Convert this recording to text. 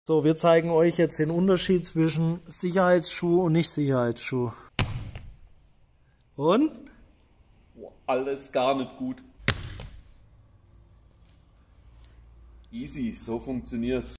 So, wir zeigen euch jetzt den Unterschied zwischen Sicherheitsschuh und Nicht-Sicherheitsschuh. Und? Alles gar nicht gut. Easy, so funktioniert's.